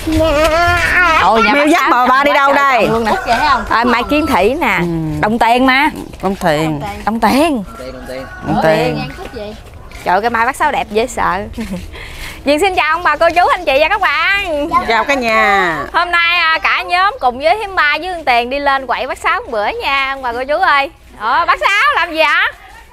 Ôi mèo dắt bò ba đi đâu đây? Mai Kiến Thị nè. Đồng Tiền mà. Đồng Tiền. Đồng Tiền. Đồng Tiền. Trời ơi, cái Mai bác Sáu đẹp dễ sợ. Duyên xin chào ông bà cô chú anh chị và các bạn. Chào cả nhà. Hôm nay cả nhóm cùng với Hiếm Ba với Hương Tiền đi lên quậy bác Sáu một bữa nha ông bà cô chú ơi. Bác Sáu làm gì hả?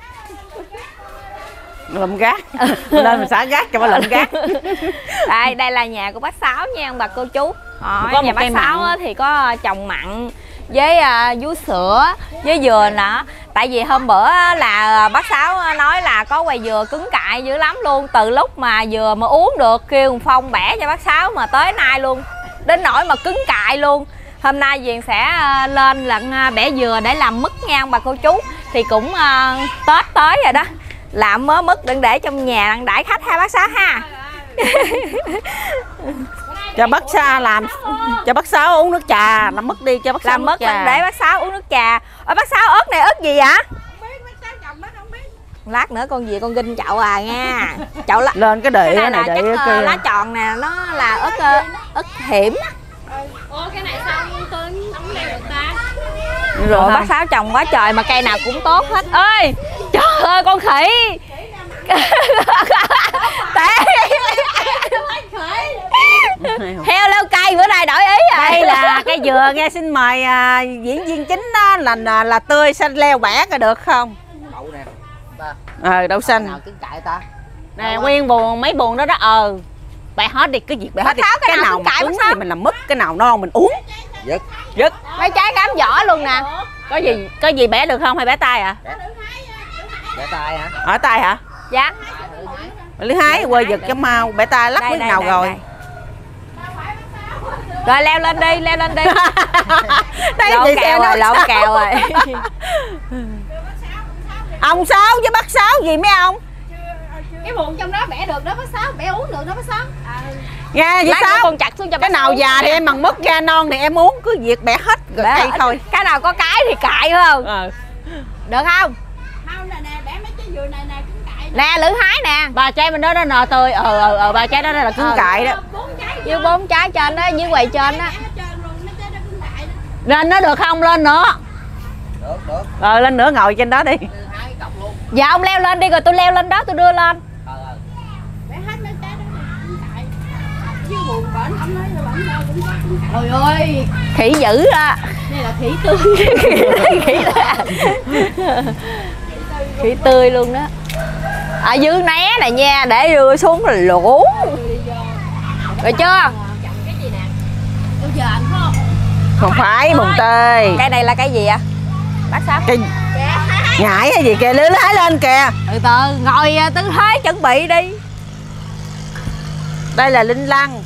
Lụm gác. Lên mình xả gác cho nó lụm gác. Đây là nhà của bác Sáu nha ông bà cô chú. Nhà bác Sáu thì có trồng mặn với vú sữa với dừa nữa. Tại vì hôm bữa là bác Sáu nói là có quầy dừa cứng cại dữ lắm luôn. Từ lúc mà dừa mà uống được kêu Phong bẻ cho bác Sáu mà tới nay luôn, đến nỗi mà cứng cại luôn. Hôm nay Duyên sẽ lên lận bẻ dừa để làm mứt nha ông bà cô chú. Thì cũng Tết tới rồi đó, làm mớ mứt đừng để trong nhà đừng đãi khách ha bác Sáu ha. Cho bác Sáu làm, cho bác Sáu uống nước trà, làm mứt đi cho bác Sáu. Làm mứt để bác Sáu uống nước trà. Bác Sáu ớt này ớt gì vậy? Lát nữa con gì con ginh chậu nha. Chậu lên cái đĩa cái này chắc lá tròn nè, nó là ớt hiểm. Cái này sao tôi không đeo được ta? Rồi bác Sáu trồng quá trời mà cây nào cũng tốt hết. Ơi trời ơi con khỉ. Heo leo cây bữa nay đổi ý rồi. Đây là cây dừa nghe, xin mời diễn viên chính đó là tươi xanh leo bẻ coi được không? Đậu nè. Đậu xanh. Nào cứng cại ta? Nè nguyên buồn mấy buồn đó đó bẻ hết đi, cái việc bẻ hết đi. Cái nào mà cứng thì mình làm mứt, cái nào non mình uống. Dứt. Mấy trái cám vỏ luôn nè. Có gì bẻ được không hay bẻ tay hả? Bẻ tay hả? Ở tay hả? Dạ. Lưới hái quơ giật cho mau, bẻ tay lắc biết nào rồi. Rồi leo lên đi, leo lên đi. Lộn kèo rồi, lộn kèo rồi. Ông Sáu với bác Sáu gì mấy ông? Cái buồn trong đó bẻ được đó bác Sáu, bẻ uống được đó bác Sáu. Nghe vậy sao? Con chặt xuống cho cái nào già thì em bằng mứt, ra non thì em uống, cứ việc bẻ hết rồi cây thôi. Cái nào có cái thì cại phải không? Được không? Không nè, bẻ mấy trái dừa này nè cứng cại. Nè lưỡi hái nè. Ba trái bên đó nó nò tươi. Ba trái đó là cứng cại đó. Với 4 trái trên đó, dưới quầy trên đó. Lên nó được không? Lên nữa. Được. Lên nữa ngồi trên đó đi. Dạ ông leo lên đi rồi tôi leo lên đó tôi đưa lên. Bẻ hết mấy trái đó cứng cại. Chứ buồn bệnh ông nói là bệnh đâu cũng có cứng cại. Trời ơi, Khỉ dữ đó. đây là khỉ tươi. Khỉ tươi luôn đó. Ở dưới né này nha, để đưa xuống là lỗ. Rồi chưa? Cái gì nè? Tôi giờ anh phải không? Không phải bùn tê. Cái này là cái gì ạ? Bác Sáu. Cái nhảy hay gì kìa, lưới hái lên kìa. Từ từ, ngồi tư thế chuẩn bị đi. Đây là linh lăng.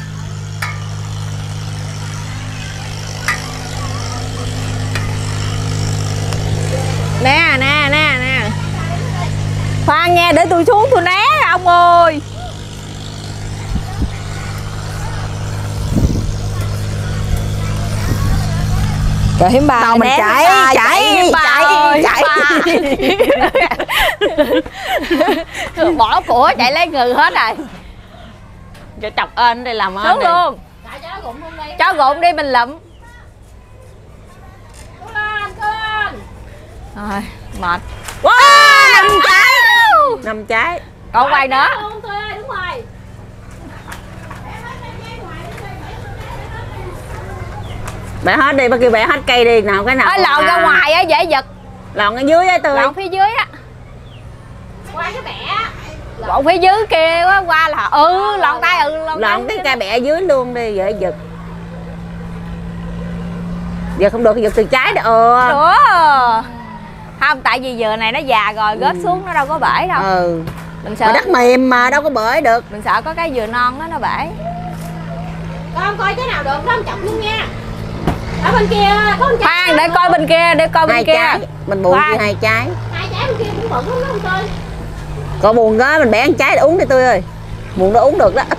Nè. Khoan nha, để tôi xuống tôi né ông ơi. Trời Hiếm Ba. Đâu mình chạy. Bỏ của chạy lấy ngừ hết rồi. Cho chọc ên đây làm ơn. Xuống luôn. Cho gụn đi mình lụm. Rồi, mệt. Wow, 5 trái. Còn quay nữa. Đúng rồi. Bẻ hết đi, bác kêu bẻ hết cây đi, nào cái nào. Lòn ra ngoài á dễ giật. Lòn ở dưới á Tươi. Lòn phía dưới á. Qua cái bẻ. Lòn phía dưới kia quá qua là lòn tay lòn cái cây bẻ dưới luôn đi, dễ giật. Giờ không được thì giật từ trái đó. Ủa. Không, tại vì dừa này nó già rồi, rớt xuống nó đâu có bể đâu. Mình sợ. Mà đất mềm mà đâu có bể được. Mình sợ có cái dừa non đó nó bể. Con coi cái nào được đó ông chọc luôn nha. Ở bên kia có con trái. Khoan để coi bên kia, để coi bên hai kia. Trái. Mình buồn kia 2 trái. 2 trái bên kia cũng bự lắm đó ông Tươi. Còn buồn đó mình bẻ 1 trái để uống đi Tươi ơi. Buồn đó uống được đó.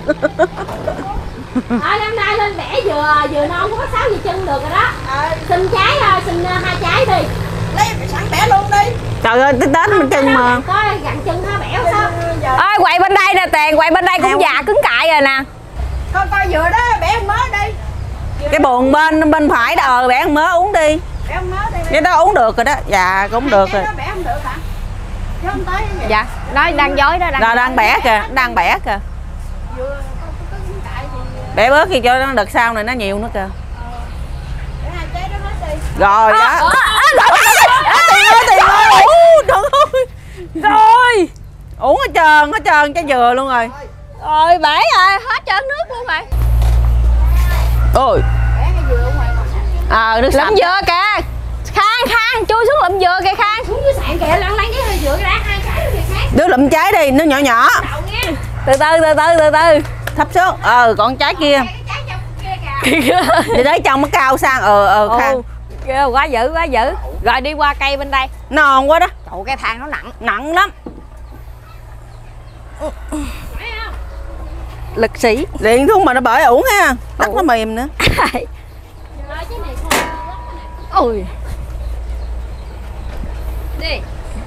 Năm nay lên bẻ dừa non có 6 gì chân được rồi đó. Xin trái thôi, xin 2 trái đi. Lấy sẵn bẻ luôn đi. Trời ơi, tới Tết mình chân mà. Có gặn chân ha bẻ sao? Ơi quậy bên đây nè Tiền, quậy bên đây cũng già cứng cại rồi nè. Coi dừa đó, bẻ con mớ đi. Cái bồn bên phải đó, bẻ con mớ uống đi. Bẻ con mớ đi. Cái đó uống được rồi đó. Dạ cũng được rồi. Bẻ không được hả? Chứ không tới vậy. Dạ, nói đang dối đó. Đang bẻ kìa, đang bẻ kìa. Bẻ bớt khi cho nó đợt sau này nó nhiều nữa kìa. Rồi đó. Tiền ơi. Rồi. Uống hết trơn trái dừa luôn rồi. Rồi bể rồi, hết trơn nước luôn rồi. Ôi. Nước Lụm dừa kìa. Khang, chui xuống lụm dừa kìa Khang. Xuống dưới sạn kìa, lăn cái hơi dừa ra 2 cái kìa Khang. Đứa lụm trái đi, nó nhỏ nhỏ. Từ từ. Thấp xuống. Còn trái kia. Đi tới trong nó cao sang. Khang. Quá dữ. Rồi đi qua cây bên đây. Non quá đó. Trời, cây thang nó Nặng lắm. Lực sĩ. Điện thuốc mà nó bởi uổng ha. Đất nó mềm nữa. Ôi. Đi.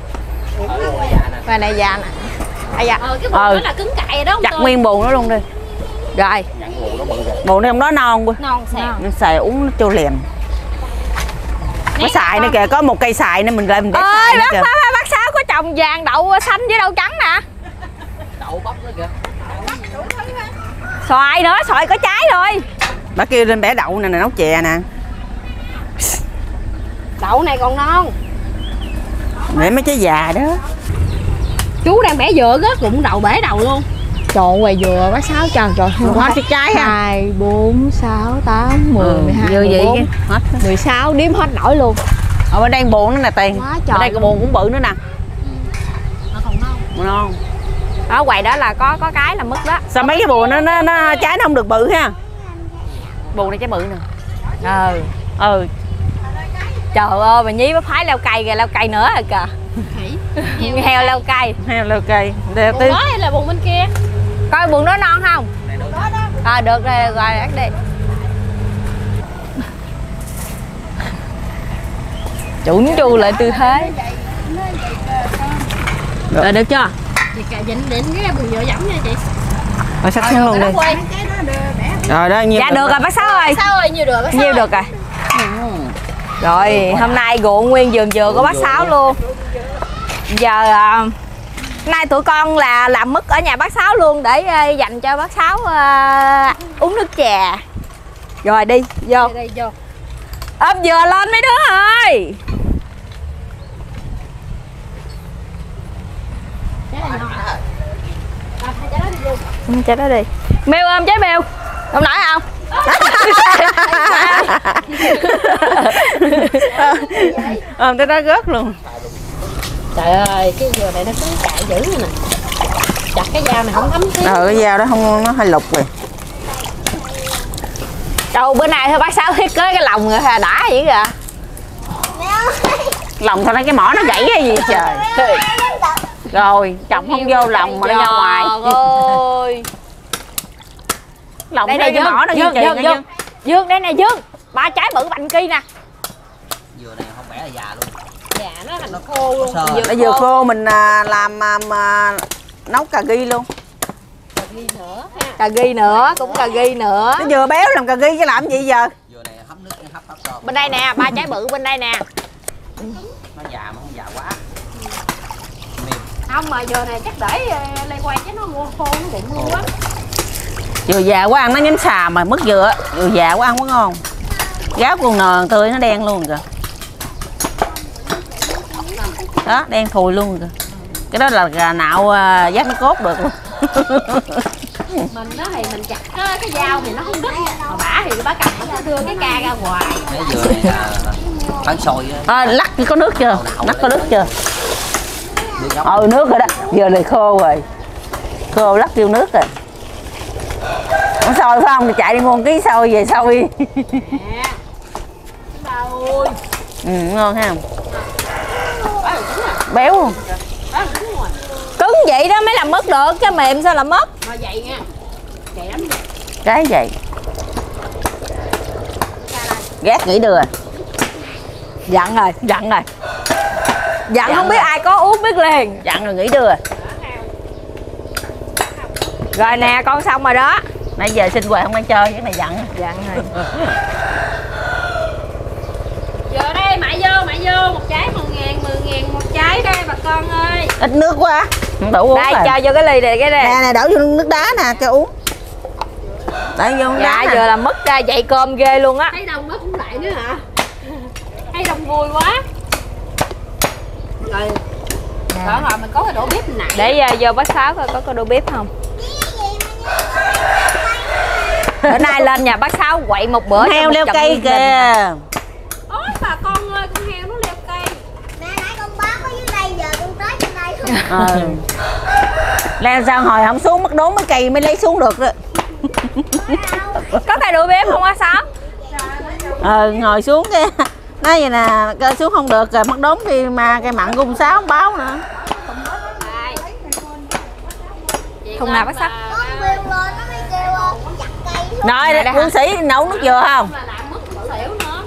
Và này già nè. Cái bồn đó là cứng cại rồi đó. Chặt nguyên bồn nó luôn đi. Rồi. Bồn này trong đó non quá. Non xèo. Nó xài uống nó trâu lèm. Nó xài nữa kìa, có một cây xài nữa mình lại mình để xài nữa kìa. Bác Sáu có trồng vàng đậu xanh với đậu trắng nè. Đậu bắp nữa kìa. Xoài nữa, xoài có trái rồi. Bà kêu lên bẻ đậu nè, nấu chè nè. Đậu này còn non. Để mấy trái già đó. Chú đang bẻ dừa rớt rụng đầu bể đầu luôn. Trời ơi, dừa bác Sáu trời. Hết cái trái ha. 2, 4, 6, 8, 10, 12, dừa vậy 14, hết. 16, đếm hết nổi luôn. Ở bên đây bồn nữa nè Tiền. Quá trời. Ở đây cái bồn cũng bự nữa nè. Mà còn non. Non. Ở quầy đó là có cái là mất đó. Sao mấy cái bồn nó trái nó không được bự ha. Bồn này trái bự nè. Trời ơi, bà Nhí bác phái leo cây kìa, leo cây nữa rồi kìa. Heo leo cây. Heo leo cây. Bồn đó hay là bồn bên kia? Coi bồn đó non không? Được rồi, ăn đi. Chuẩn chu lại tư thế. Rồi được chưa? Định cái bồn dừa dẫm nha chị. Rồi sắp xuống luôn đi. Rồi đó nhiêu. Dạ được rồi bác Sáu ơi. Sao ơi, nhiêu được bác Sáu? Nhiêu được rồi. Rồi hôm nay ruộng nguyên vườn dừa của bác Sáu luôn. Giờ nay tụi con là làm mứt ở nhà bác Sáu luôn để dành cho bác Sáu uống nước chè. Rồi đi vô. Ôm dừa lên mấy đứa ơi. Trái đó đi. Mèo ôm trái mèo. Không nổi không? Tới đó rớt luôn. Trời ơi, cái dừa này nó cứng cại dữ nè. Chặt cái dao này không thấm xíu. Cái dao đó không, nó hơi lục rồi. Đâu bữa nay thôi bác Sáu thiết kế cái lồng rồi đã vậy kìa. Lòng thôi, cái mỏ nó gãy cái gì trời. Rồi chồng không vô lòng mà nó ra ngoài. Ơi. Lòng đây này cái mỏ nó Dương. Dương đây nè Dương. 3 trái bự bành kia nè. Dừa này không bẻ là già luôn. Dạ, nó thành khô luôn. Nó vừa khô mình làm nấu cà ri luôn. Cà ri nữa, cũng cà ri nữa. Nó vừa béo làm cà ri chứ làm gì giờ. Dừa này hấp nước hấp cơm. Bên đây nè, 3 trái bự bên đây nè. Nó già mà không già quá. Không mà dừa này chắc để lây quay chứ nó mua khô nó bụng luôn quá. Dừa già quá ăn nó nhánh xà mà mất dừa già quá ăn quá ngon. Gáo con nờ tươi nó đen luôn kìa. Đó đen thùi luôn kìa. Cái đó là gà nạo giác nó cốt được luôn. Mình đó thì mình chặt cái dao thì nó không đứt. Mà bả thì bả cầm nó đưa cái ca ra ngoài. Cái dừa này là bán xôi á. Lắc có nước chưa? Lắc có nước chưa? Nước rồi đó. Giờ này khô rồi. Khô lắc tiêu nước rồi. Nó xôi phải không? Thì chạy đi mua 1 ký xôi về xôi. Ngon ha. Béo luôn. Cứng vậy đó mới làm mất được, cái mềm sao làm mất. Mà vậy nha. Vậy lắm. Cái vậy. Ghét nghĩ đưa. Dặn rồi. Dặn không biết ai có uống biết liền. Dặn rồi nghĩ đưa. Rồi nè, con xong rồi đó. Nãy giờ xin quà không ai chơi, cái này giận. Dặn rồi. Giờ đây mại vô một trái 10.000 một trái đây bà con ơi. Ít nước quá. Không đủ uống Đây rồi. cho vô cái ly này cái này. Nè đổ vô nước đá nè cho uống. Để vô nước Dạ đá giờ là mất ra dậy cơm ghê luôn á. Thấy đông nó cũng lại nữa hả? Thấy đông vui quá. Rồi. Đó rồi mình có cái đổ bếp nãy. Để vô bác Sáu coi có cái đồ bếp không. Bữa nay lên nhà bác Sáu quậy một bữa. heo leo cây kìa. Ôi bà con ơi, con heo nó leo cây. Nãy con bác ở dưới đây, giờ con tới trên đây không? Leo sao hồi không xuống mất đốn mấy cây mới lấy xuống được đó. Có cái đồ bếp không bác Sáu? Ngồi xuống cái nói vậy nè, cơ xuống không được rồi mất đốn đi mà cây mặn cung 6 không báo nữa. Thùng nào bác Sáu? Con kêu lên nó mới kêu chặt cây. Rồi quân sĩ nấu nước dừa không? Là làm mất xỉu nữa.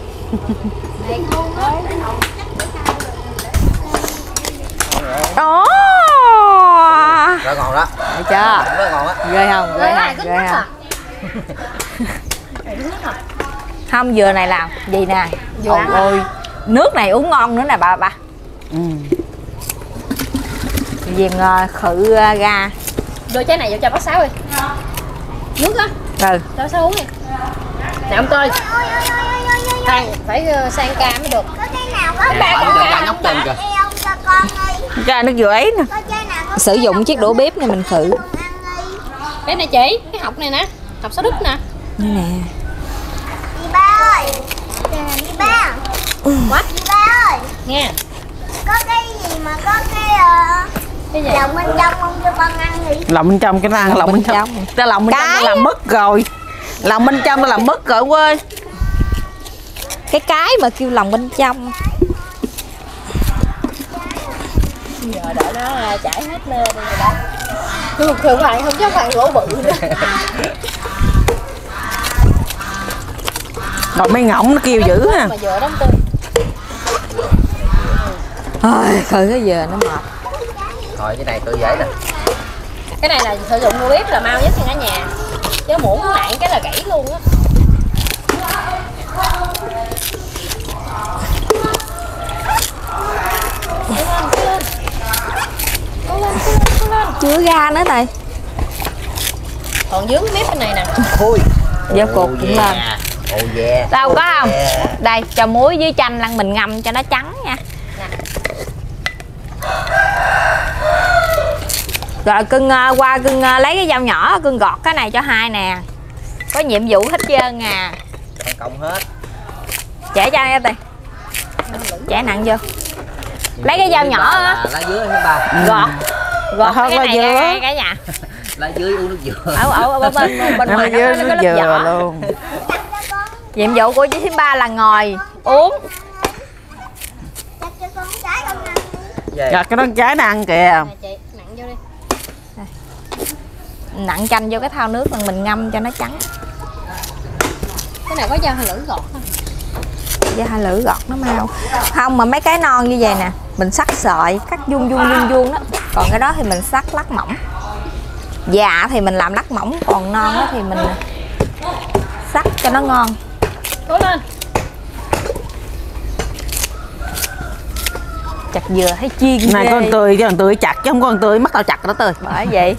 Đó. Rồi ngon đó. Thấy chưa? Rất ngon á. Ghê không? Ghê không? Ghê không? Không, dừa này làm gì nè. Ôi ôi, nước này uống ngon nữa nè bà. Viền khự ra. Đưa trái này vô cho bác Sáu đi. Nước á. Ừ. Cho bác Sáu uống đi. Nè ông coi. Thằng phải sang ca mới được. Có cái nào có Nhóc chân kìa. eo cho con đi. Ra nước dừa ấy nè. Có trái nào có Sử dụng chiếc đũa bếp này mình khử. ăn đi. Cái này chị, cái hộp này nè. Hộp số đức nè. Như nè. Đi ba ơi. Đi ba. What? Đi ba ơi. Nghe. Có cái gì mà có Cái gì? lòng bên trong không cho con ăn thì Lòng bên trong cái nó ăn lòng bên trong. Ta lòng bên trong ta làm mất rồi. Lòng bên trong ta làm mất rồi quê. Cái mà kêu lòng bên trong. Giờ đợi nó chảy hết lên rồi đó. Thường bạn không cho bạn lỗ bự nữa. Rồi mấy ngỗng nó kêu dữ ha. Mà dừa đóng tươi. Ôi, khử cái dừa nó mệt. Rồi cái này tự dễ nè. Cái này là sử dụng đũa bếp là mau nhất cả nhà. Chứ muỗng nặng cái là gãy luôn á. Chưa ra nữa thầy. Còn dướng bếp bên này nè. Ui. Giờ cột cũng lên. Đâu có không? Đây cho muối với chanh lăn mình ngâm cho nó trắng nha. Rồi cưng qua cưng lấy cái dao nhỏ cưng gọt cái này cho hai nè. Có nhiệm vụ hết trơn à. Cộng hết. Chẻ cho em đi. Chẻ nặng vô. Lấy cái dao nhỏ á. Lá dưới thứ ba. Gọt cái này ra cả nhà. Lá dưới uống nước dừa. Ở bên ngoài nó có lớp vỏ luôn. Nhiệm vụ của chị Thím Ba là ngồi uống. chặt cho con trái con ăn đi. Gọt cái con trái nó ăn kìa. Chị nặng vô đi. Nặng chanh vô cái thau nước mà mình ngâm cho nó trắng. Cái này có dao hai lưỡi gọt không? Dao hai lưỡi gọt nó mau. Không mà mấy cái non như vậy nè, mình sắc sợi, cắt vuông đó. Còn cái đó thì mình sắc lát mỏng. Dạ thì mình làm lát mỏng, còn non đó thì mình sắc cho nó ngon. Cố lên. Chặt dừa thấy chiên Này ghê. con tươi chứ con tươi chặt chứ không có con tươi mắt tao chặt nó tươi. Bởi vậy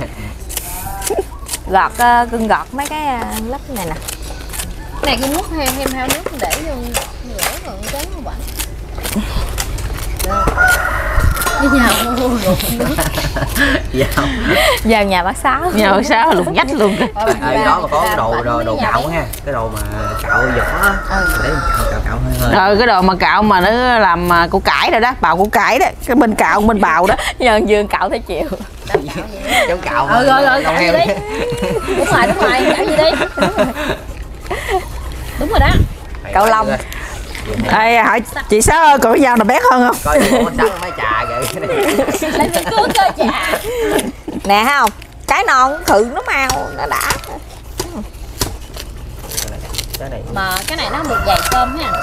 gọt cưng gọt mấy cái lớp này nè. Cái này cái nước thêm hao nước để vô rửa rồi chén không bạn. Cái nhà mua ruột nước. Giờ nhà bác Sáu. Nhờ sao lục nhách luôn kìa. Đó mà có cái đồ cạo ha, cái đồ mà cạo vỏ á, để cạo hơi. Cái đồ mà cạo mà nó làm củ cải rồi đó, bào củ cải đó, cái bên cạo bên bào đó. Giờ Dương cạo thấy chịu. Giống cạo. Rồi cạo gì đi. Đúng rồi, cạo gì đi. Đúng rồi đó. Cạo lông. Ê, hỏi chị Sáu ơi còn cái dao nào bé hơn không? Coi bộ Sáu mấy trà kìa. Lấy miếng cước cơ chà. Nè không? Cái non khử nó mau, nó đã. Mà cái này nó không được dày cơm ha.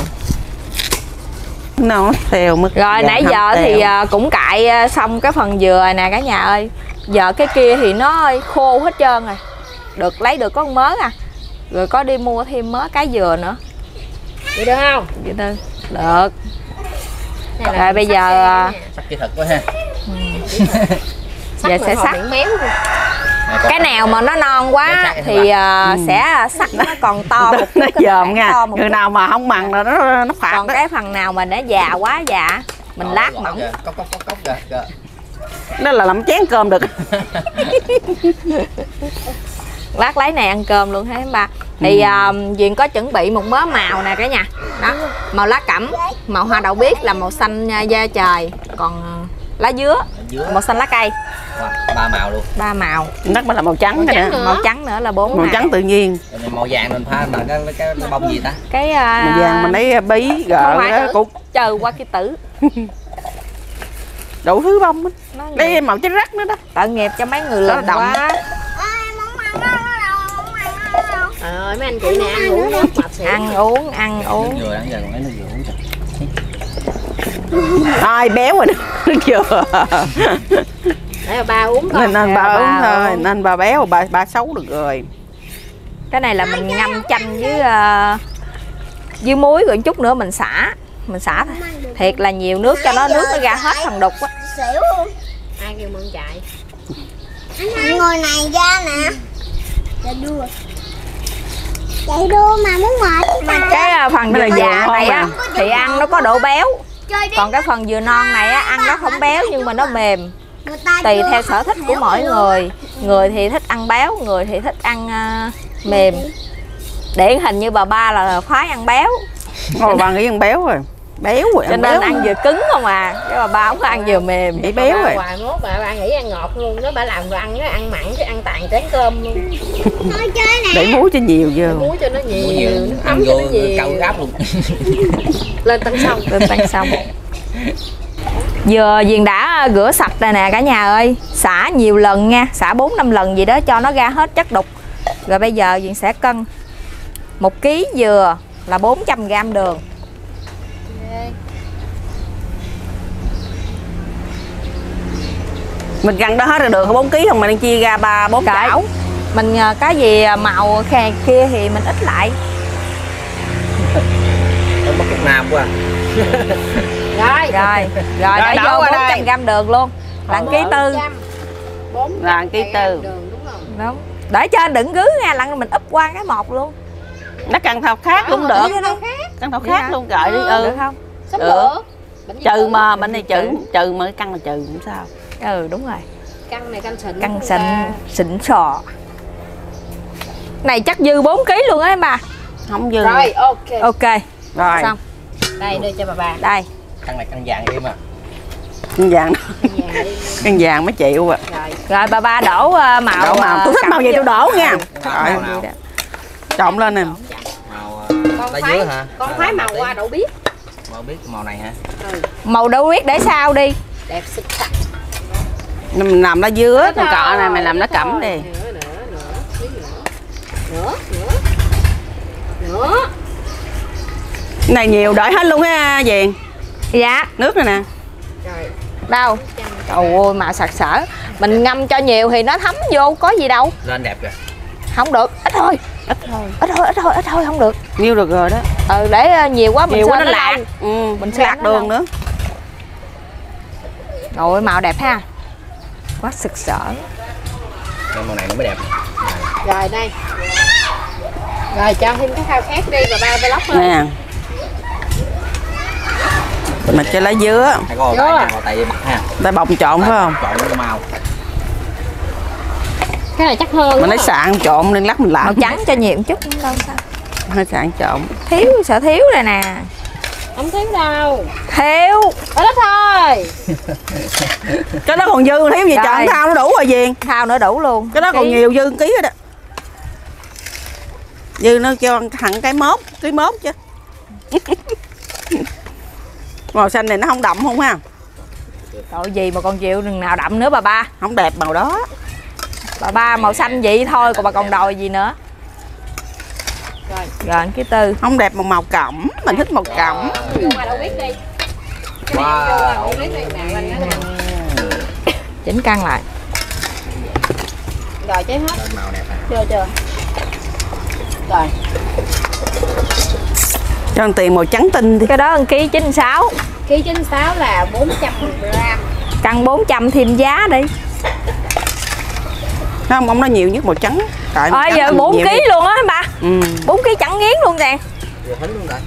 Nó theo mức. Rồi nãy giờ thì cũng cại xong cái phần dừa nè cả nhà ơi. Giờ cái kia thì nó khô hết trơn rồi. được lấy được có con mớ à. Rồi có đi mua thêm mớ cá dừa nữa. Vậy được không? Vậy được. Được. Rồi bây giờ Sắc kỹ thuật quá ha. giờ sẽ sắc. Cái nào mà nó non quá thì sẽ sắc nó còn to một chút, nó dòm nha. một Người chút. nào mà không mặn là nó phạt Còn đó. cái phần nào mà nó già quá già mình lát mỏng. Cốc kìa. Nó là làm chén cơm được. Lát lấy này ăn cơm luôn thấy ba. Thì Duyên có chuẩn bị một mớ màu nè cả nhà. Đó, màu lá cẩm, màu hoa đậu biếc là màu xanh da trời, còn lá dứa màu xanh lá cây. Wow, 3 màu luôn. 3 màu. Nó mới là màu trắng cái nữa. Màu trắng nữa là 4 Màu trắng tự nhiên. Rồi màu vàng mình pha là cái bông gì ta? Cái Màu vàng mình lấy bí gợ đó cục chờ qua cái tử. đủ thứ bông á. Nó Lấy màu trái rắc nữa đó. tội nghiệp cho mấy người lần đậm. quá. Mấy anh chị nè ăn uống nước mập xỉu. Ăn uống Nước dừa ăn giờ còn lấy nước dừa uống cho. Ai béo rồi nước dừa. Để ba uống thôi. Nên bà uống bà thôi, uống. nên bà béo bà xấu được rồi. Cái này là mình ngâm chanh với muối rồi chút nữa mình xả thiệt là nhiều nước cho nó nước nó ra hết phần đục á. Xỉu luôn. Ai kêu mượn chạy. Anh ngồi này ra nè. Chạy đua. Chạy đua mà muốn mệt mà. Cái phần Cái này dừa già vừa này á ngon thì ăn nó có độ béo, Chơi đi. còn cái phần dừa non này á ăn nó không béo nhưng mà nó mềm. Người ta Tùy đưa theo sở thích của mỗi người. Người thì thích ăn béo, người thì thích ăn mềm. Điển hình như bà ba là khoái ăn béo, Ngồi bà nghĩ ăn béo rồi. Béo rồi. cho nên ăn vừa cứng không à. Cái bà ba không có ăn vừa mềm. Nghĩ béo rồi. Hoài mốt bà nghĩ ăn ngọt luôn. Nó bà làm đồ ăn nó ăn mặn chứ ăn tàn chén cơm luôn. Thôi chơi nè. Để muối cho nhiều vô. Muối cho nó nhiều, nước Ăn mắm cho vô nó nhiều. cạo gáp luôn. Lên tăng xong. Lên tan xong. Dừa Duyên đã rửa sạch rồi nè cả nhà ơi. Xả nhiều lần nha, xả 4-5 lần gì đó cho nó ra hết chất đục. Rồi bây giờ Duyên sẽ cân 1 kg dừa là 400g đường. Mình gần đó hết rồi được 4 kg không mà đang chia ra 3-4 chảo. Mình cái gì màu khè kia thì mình ít lại. Nó mất cục nam quá. Rồi. Rồi để đổ vô qua đây. 400g đường luôn. Là 1,4 kg. 400 Là 1,4 kg. đường đúng không? Đúng. Để trên đừng gứ nha, lặn mình úp qua cái một luôn. Nó cần thao khác cũng được. Cần thao khác luôn gọi đi. Được không? Sắp Được. được. Trừ mà bên này trừ mà căn là trừ cũng sao. Ừ đúng rồi. Căn này căn xịn. Căng xịn sò. Này chắc dư 4 kg luôn á bà. Không dư. Rồi ok. Ok. Rồi. Xong. Đây đưa cho bà. Đây. Căn này căn vàng em à. Căn vàng. Nhà đi. Căn vàng mới chịu à. Rồi. Rồi bà đổ màu. Đổ màu. Tôi thích màu gì tôi đổ nha. Rồi. Màu nào? Trộn lên nè. Màu Con lá phái dứa hả? con phái màu hoa đậu biếc. Màu biết màu này hả? Màu đậu biếc để sau đi. Đẹp xịt sạch. Mình làm lá dứa con cọ này mày làm lá cẩm đi. Nữa. Cái này nhiều đợi hết luôn á Diền. Dạ. Nước này nè. Rồi. Đâu? Trời ơi màu sặc sỡ. Mình ngâm cho nhiều thì nó thấm vô có gì đâu. Lên đẹp kìa. Không được, ít thôi. Ít thôi không được. Nhiêu được rồi đó. Để nhiều quá mình Nhiều quá sơn nó nó lạc. lâu. Ừ, Mình nó lạc sơn nó đường lâu. nữa. Rồi màu đẹp ha. Quá sực sỡ. Cái màu này nó mới đẹp. Rồi đây. Rồi cho thêm cái thao khác đi và ba vlog lên. Nè. Mình cho lá dứa. Hay có màu tay bạc ha. Ta bồng trộn phải không? Trộn cái màu. Cái này chắc hơn. Mình lấy sạn trộn nên lát mình Màu làm. trắng cho nhiều một chút cũng đâu sao. Lấy sạn trộn. Sợ thiếu rồi nè. Không thiếu đâu. Thiếu. Ở đó thôi. Cái đó còn dư thiếu gì Rồi. chọn thao nó đủ rồi Diền. Thao nữa đủ luôn. Cái đó còn nhiều dư 1 ký rồi đó. Dư nó cho thẳng cái mốt chứ. Màu xanh này nó không đậm không ha? Tội gì mà còn chịu đừng nào đậm nữa bà ba. Không đẹp màu đó. Bà ba màu xanh vậy thôi còn bà còn đòi gì nữa. Rồi 1,4 kg. Không đẹp bằng màu cẩm. Mình thích màu cẩm. Hoa đậu biếc đi. Wow. Chỉnh căng lại. Rồi cháy hết. Màu đẹp à. Chưa. Rồi. Cho tiền màu trắng tinh đi. Cái đó 1,96 kg. Ký 96 là 400g. Cân 400 thêm giá đi. Không, ông nói nhiều nhất màu trắng. Tại Giờ 4 kg luôn á ba. 4 kg chẳng nghiến luôn nè. Vừa hính luôn rồi.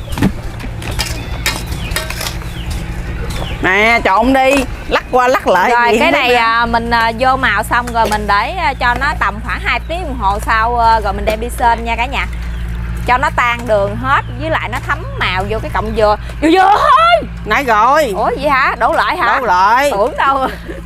Nè, trộn đi, lắc qua lắc lại. Rồi cái này mình vô màu xong rồi mình để cho nó tầm khoảng 2 tiếng đồng hồ sau rồi mình đem đi sên nha cả nhà. Cho nó tan đường hết với lại nó thấm màu vô cái cọng dừa. Dừa thôi. Nãy rồi. Ủa gì hả? Đổ lại hả? Đổ lại. Tưởng đâu.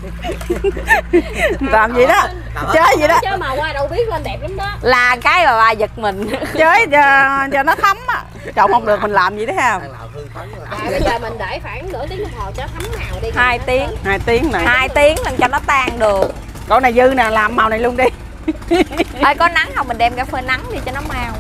Làm gì đó. Chơi gì đó. Chứ mà qua đâu biết lên đẹp lắm đó. Là cái mà bà giật mình. Chơi cho nó thấm á. Trộn không được mình làm gì đó ha. Bây giờ mình để khoảng nửa tiếng đồng hồ cho thấm màu đi. 2 tiếng. 2 tiếng này. 2 tiếng làm cho nó tan đường. Con này dư nè, làm màu này luôn đi. Ơi có nắng không mình đem ra phơi nắng đi cho nó mau.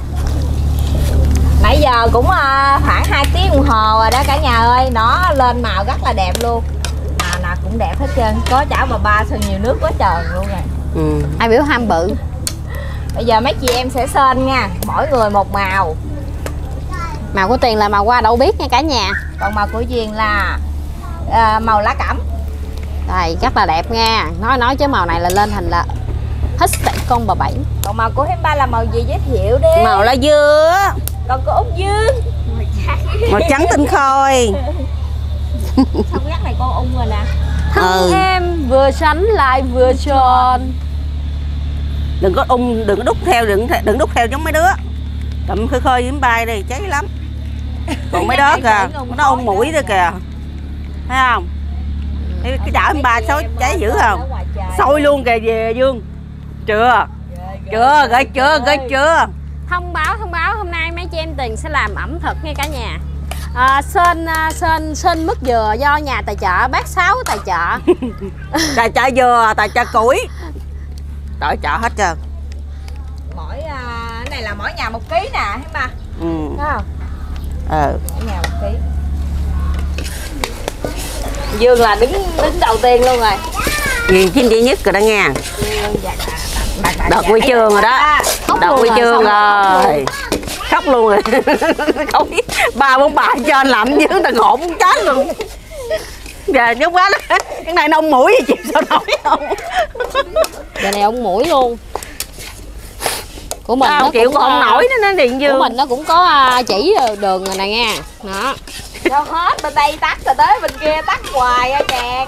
Nãy giờ cũng khoảng 2 tiếng đồng hồ rồi đó cả nhà ơi. Nó lên màu rất là đẹp luôn. Nào cũng đẹp hết trơn. Có chảo bà ba sơn nhiều nước quá trời luôn rồi. Ai biểu ham bự. Bây giờ mấy chị em sẽ sên nha. Mỗi người một màu. Màu của Tiền là màu hoa đậu biếc nha cả nhà. Còn màu của Duyên là màu lá cẩm. Đây rất là đẹp nha. Nói chứ màu này là lên thành là hết sạch con bà Bảy. Còn màu của Hiếm Ba là màu gì giới thiệu đi. Màu lá dưa. Còn của Út Dương Màu trắng tinh khôi. Xong gắt này con ung rồi nè. Em vừa trắng lại vừa tròn. Đừng có đừng có đút theo, đừng đút theo giống mấy đứa. Cầm khơi khơi Hiếm Ba đi cháy lắm. Còn mấy đó kìa, nó ung mũi rồi kìa. Thấy không? Cái chảo Hiếm Ba cháy dữ không? Sôi luôn kìa về Dương. Chưa Thông báo hôm nay mấy chị em Tiền sẽ làm ẩm thực nha cả nhà. Sên mứt dừa do nhà tài trợ bác Sáu tài trợ. Tài trợ dừa, tài trợ củi. Tài trợ hết trơn. Mỗi cái này là mỗi nhà 1 kg nè Hiếm Ba. Thấy không? Mỗi nhà 1 kg. Dương là đứng đầu tiên luôn rồi. Duyên chính trị nhất rồi đó nha. Đợt huy chương rồi đó. Đợt huy chương rồi. Khóc luôn rồi. Không biết 3-4 bà cho anh làm chứ ta ngộn muốn chết luôn. Giờ nhớ quá đó. Cái này nông mũi gì chị sao nổi không? Giờ này ông mũi luôn. Của mình nó chịu còn không nổi nó điện Dương. Của mình nó cũng có chỉ đường rồi nè nha. Đó. Đâu hết bên đây tắt rồi tới bên kia tắt hoài á chàng.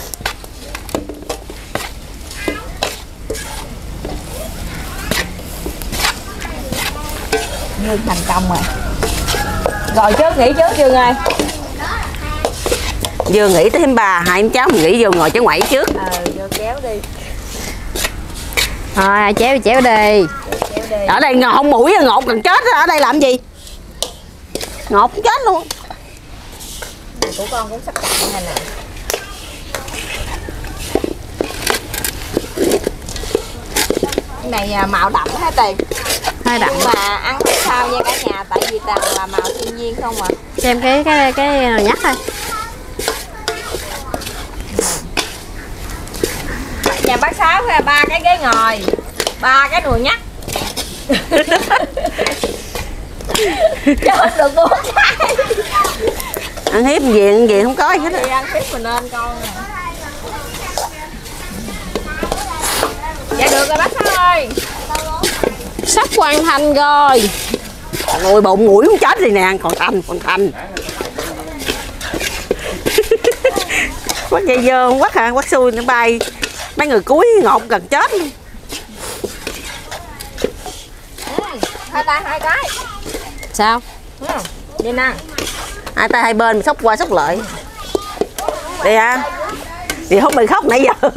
Dương thành công rồi. Rồi trước nghỉ trước Dương ơi. Dương nghĩ tới Hiếm Ba, hai em cháu mình nghĩ vô ngồi cho ngoại trước. Vô kéo đi. Thôi chéo đi. Ở đây không mũi ngột gần chết rồi, ở đây làm gì? Ngột chết luôn. Của con cũng sắp cạn này nè. Cái này màu đậm hả Tiền? Hơi đậm. Nhưng mà ăn không sao nha cả nhà, tại vì toàn là màu thiên nhiên không à. Cho em cái nồi nhắc thôi. Nhà bác Sáu ra 3 cái ghế ngồi, 3 cái nồi nhắc. Chứ không được 4 cái. Ăn hiếp gì không có hết á. Thì ăn hiếp mình nên con nè. Dạ được rồi bác Sáu ơi. Sắp hoàn thành rồi. Ôi bụng mũi không chết gì nè, còn thành. Quát dây dơ quát hả, quát xui nó bay. Mấy người cuối ngột gần chết luôn. Hai tay 2 cái. Sao? Đi nè. Hai tay hai bên xốc qua xốc lại. Đi ha. Thì không bị khóc nãy giờ.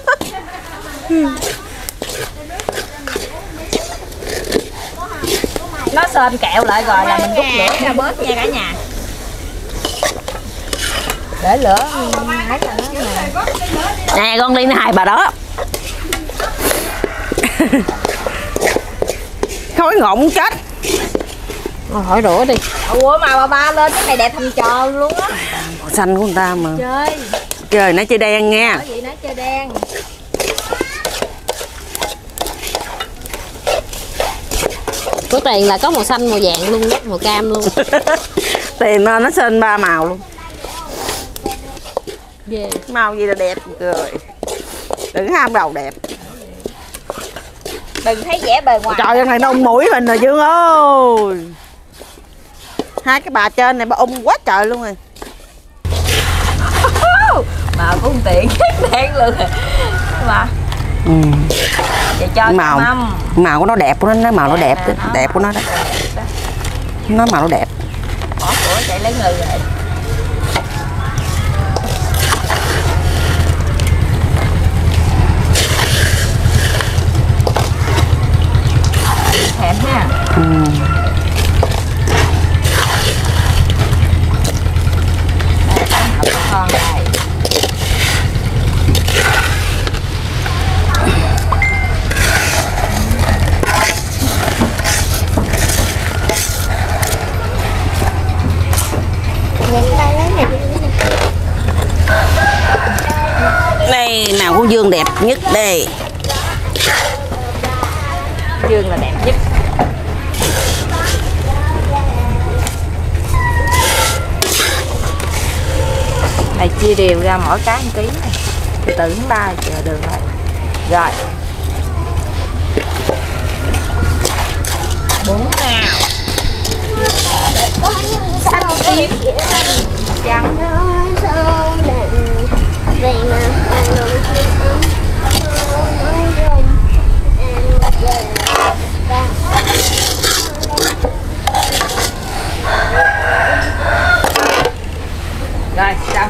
Nó sên kẹo lại rồi là mình rút lửa ra bớt nha cả nhà. Để lửa hái cho nó nè con đi hai bà đó. Khói ngộn muốn chết. Hỏi rửa đi. Ủa mà bà ba lên cái này đẹp thành tròn luôn á. Màu xanh của người ta mà. Chơi Nãy chơi đen nha. Có gì nó chơi đen. Của Tiền là có màu xanh, màu vàng luôn đó, màu cam luôn. Tiền nó xên 3 màu luôn. Yeah. Màu gì là đẹp rồi. Đừng ham đầu đẹp. Đừng thấy vẻ bề ngoài. Trời ơi, này nó ung mũi mình rồi Dương ơi. Hai cái bà trên này bà ung quá trời luôn rồi. Mà cũng tiện đen luôn rồi. Mà vậy cho màu màu của nó đẹp của nó màu nó đẹp đó. Đẹp của nó đó. Nó màu nó đẹp. Bỏ của chạy lấy người rồi. Thèm ha. Con này. Đây màu của Dương đẹp nhất đây. Dương là đẹp nhất. Này chia đều ra mỗi cái 1 ký này. Từ từ tháng 3 chờ đường lại. Rồi. 4 nào. Xanh tím. Trắng. Rồi xong.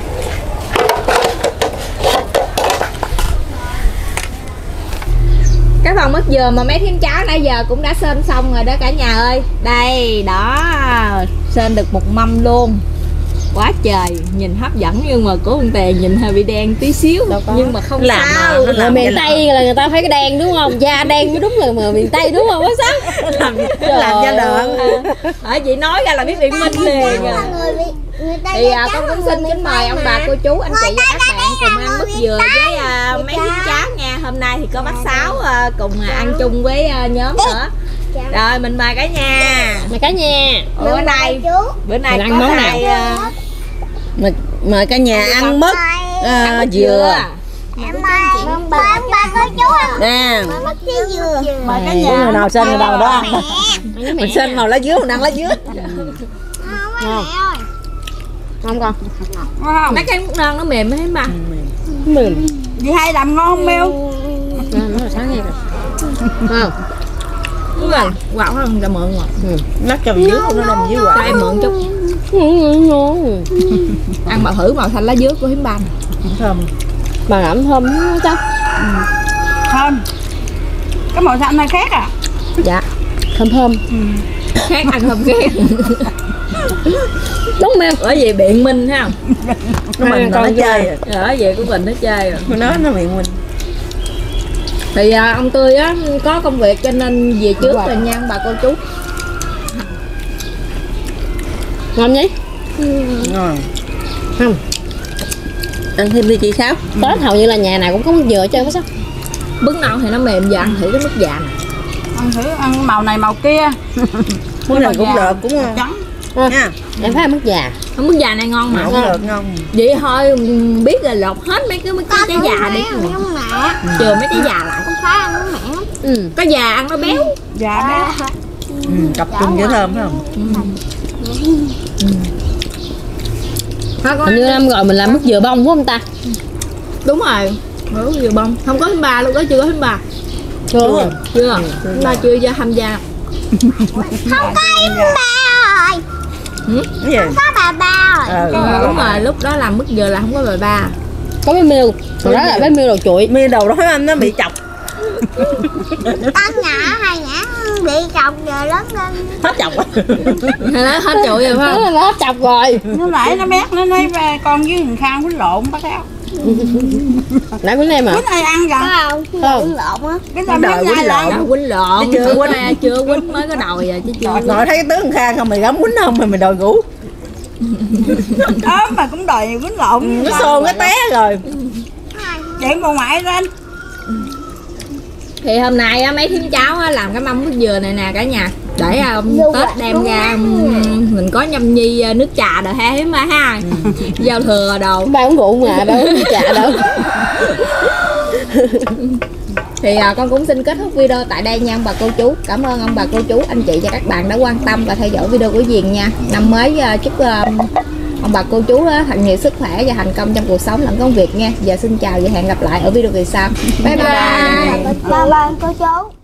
Cái phần mất dừa mà mấy thím cháu nãy giờ cũng đã sên xong rồi đó cả nhà ơi. Đây đó, sên được 1 mâm luôn. Quá trời, nhìn hấp dẫn nhưng mà của con Tè nhìn hơi bị đen tí xíu. Nhưng mà không làm sao. Là miền Tây là người ta phải cái đen đúng không? Da đen mới đúng rồi, mà miền Tây đúng không? Có sao? Làm cho được. Ở chị nói ra là biết biện minh liền. Thì con cũng xin kính mời ông bà cô chú anh chị và các bạn cùng ăn mứt dừa với mấy thím cháu nha. Hôm nay thì có bác Sáu cùng ăn chung với nhóm nữa. Rồi mình mời cả nhà. Mời cả nhà. Bữa nay mình ăn có món nào? Mời cả nhà ăn mứt dừa. Bà có chú ăn Nè. mất cái dừa. Mời cả nhà. Người nào xin người nào đó ăn. Mình xin màu lá dứa, mình ăn lá dứa. Ngon. Ngon con. Mấy cái mứt non nó mềm thấy mà. Mềm. Dì hay làm ngon không Mêu? Nó là sáng nghe rồi. Không. Đúng rồi, quạo không cho mượn rồi. Nó trồng dứa nó đem dứa Cho em mượn chút. Ngon. Ăn mà thử màu xanh lá dứa của thím Ba. thơm. Mà ẩm thơm chắc. Thơm. Cái màu xanh này khác à? Dạ. Thơm. Khác ăn thơm ghét. Đúng Mêu. Ở về biện minh thấy không? Nó mình nó chơi rồi. Ở về của mình nó chơi rồi. Nó miệng mình. Thì ông Tươi á có công việc cho nên về trước rồi nha bà cô chú. Ngon nhỉ? Ngon. Không. Ăn thêm đi chị sao? Tết hầu như là nhà nào cũng có mứt dừa hết trơn á sao? Bứng non thì nó mềm và ăn thử cái mứt già nè. Ăn thử ăn màu này màu kia. Mứt này cũng được, cũng ngon. Trắng. Nha. Em thấy mứt già. Cái mứt già này ngon mà. Cũng được, ngon. Vậy thôi biết là lột hết mấy cái trái già đi. Chừa mấy trái già lại. Con phải ăn với mẹ. Có già ăn nó béo. Dạ béo. Cặp chung với thơm phải không? Hình như năm rồi mình làm mứt dừa bông phải không ta? Đúng rồi. Mứt dừa bông. Không có thím Ba luôn đó, chưa có thím Ba. Chưa. Thím Ba chưa ra tham gia. Không có em ba rồi. Cái gì? Có bà rồi. Đúng rồi, lúc đó làm mứt dừa là không có bà Ba. Có bé Miêu. Hồi đó là bé Miêu đầu chuỗi. Mi đầu đó anh nó bị chọc. Con nhỏ hay nhã bị chọc giờ lớn lên. Hết chọc á. Nó hết chuỗi rồi phải không? Nó hết chọc rồi. Nó nãy nó bét nó nói con với thằng Khang quýnh lộn bác theo. Nãy quýnh em à? Quýnh ai ăn rồi? Không, quýnh lộn á. Cái tao đời quýnh lộn. Quýnh lộn. Chưa quýnh. Chưa quýnh mới có đòi rồi chứ chưa. Nội thấy cái tướng thằng Khang không mày dám quýnh không mày đòi ngủ. Mà cũng đòi quýnh lộn. Nó xôn cái té rồi. Vậy bà ngoại lên. Thì hôm nay á, mấy thím cháu á, làm cái mâm nước dừa này nè cả nhà, để Tết đem ra mình có nhâm nhi nước trà rồi ha thím ha. Giao thừa đồ ba uống rượu mà đâu uống trà đâu. Thì con cũng xin kết thúc video tại đây nha ông bà cô chú. Cảm ơn ông bà cô chú, anh chị và các bạn đã quan tâm và theo dõi video của Diền nha. Năm mới chúc ông bà cô chú thật nhiều sức khỏe và thành công trong cuộc sống lẫn công việc nha. Giờ xin chào và hẹn gặp lại ở video kỳ sau. Bye bye. Bye bye cô chú.